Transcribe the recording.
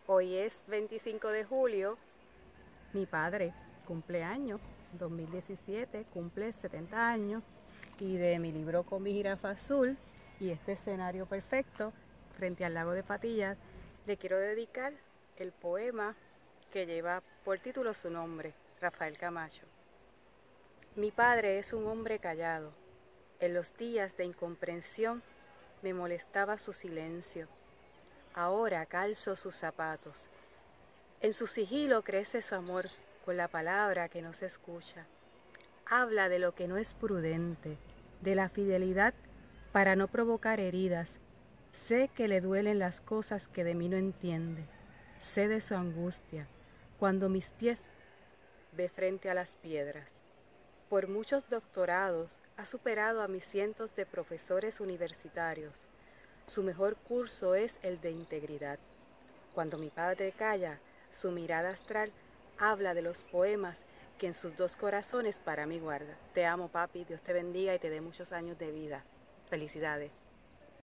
Hoy es 25 de julio, mi padre cumpleaños, 2017, cumple 70 años, y de mi libro Con mi jirafa azul y este escenario perfecto frente al lago de Patillas, le quiero dedicar el poema que lleva por título su nombre, Rafael Camacho. Mi padre es un hombre callado. En los días de incomprensión me molestaba su silencio. Ahora calzo sus zapatos. En su sigilo crece su amor con la palabra que no se escucha. Habla de lo que no es prudente, de la fidelidad para no provocar heridas. Sé que le duelen las cosas que de mí no entiende. Sé de su angustia cuando mis pies ve frente a las piedras. Por muchos doctorados ha superado a mis cientos de profesores universitarios. Su mejor curso es el de integridad. Cuando mi padre calla, su mirada astral habla de los poemas que en sus dos corazones para mí guarda. Te amo, papi, Dios te bendiga y te dé muchos años de vida. Felicidades.